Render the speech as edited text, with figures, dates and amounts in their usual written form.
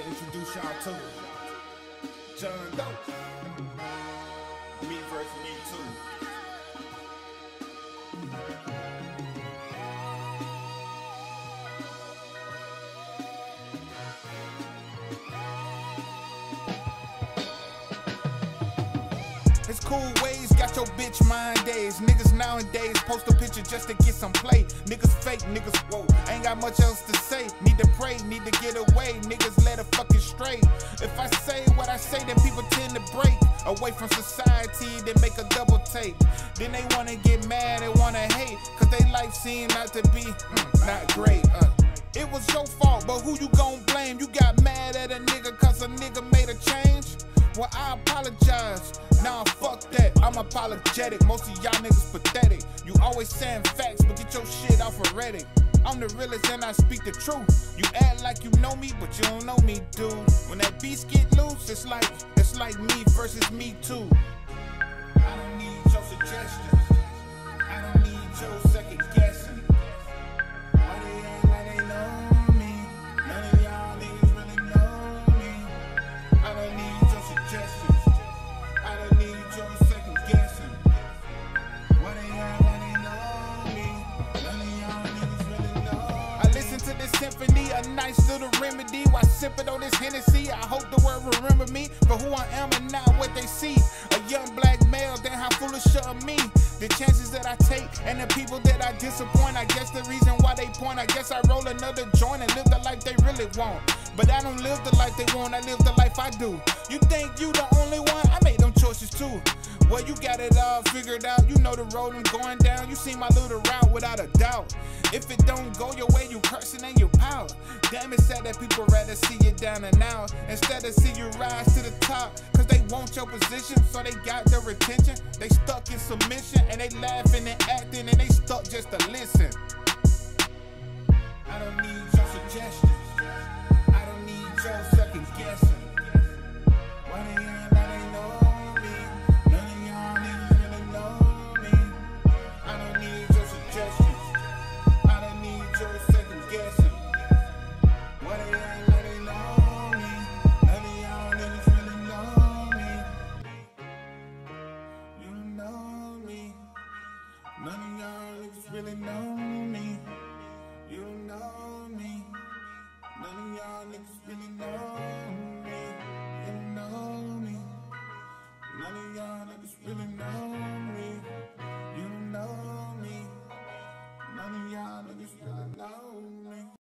to introduce y'all to John Doe. Me versus Me Too. It's cool ways, got your bitch mind days. Niggas nowadays post a picture just to get some play. Niggas fake, niggas whoa, ain't got much else to say. Need to pray, need to get away. Niggas let it fucking straight. If I say what I say, then people tend to break away from society, then make a double take. Then they wanna get mad, they wanna hate, cause they life seem not to be not great. It was your fault, but who you gon' blame? You got mad at a nigga cause a nigga made a change? Well, I apologize. Nah, fuck that, I'm apologetic. Most of y'all niggas pathetic. You always saying facts, but get your shit off already. I'm the realest and I speak the truth. You act like you know me, but you don't know me, dude. When that beast get loose, it's like me versus Me Too. I don't need your suggestions. I don't need your second guessing. Why they act like they know me? None of y'all niggas really know me. I don't need your suggestions. I don't need your second guessing. Why they act like they know me? None of y'all niggas really know. I listen to this symphony, a nice little remedy while sipping on this Hennessy. I hope the world remember me for who I am and not what they see. A young black male, then how foolish of me. The chances that I take and the people that I disappoint. I guess the reason why they point. I guess I roll another joint and live the life they really want. But I don't live the life they want, I live the life I do. You think you the only one? I made them choices too. Well, you got it all figured out. You know the road I'm going down. You see my little route without a doubt. If it don't go your way, you cursing and you pout. Damn, it's sad that people rather see you down and out instead of see you rise to the top. Cause they want your position, so they got their attention. They stuck in submission and they laughing and acting and they stuck just to listen. I don't need your suggestions. I don't need your second guessing. Why they act like they know me? None of y'all niggas really know me. I don't need your suggestions. I don't need your second guessing.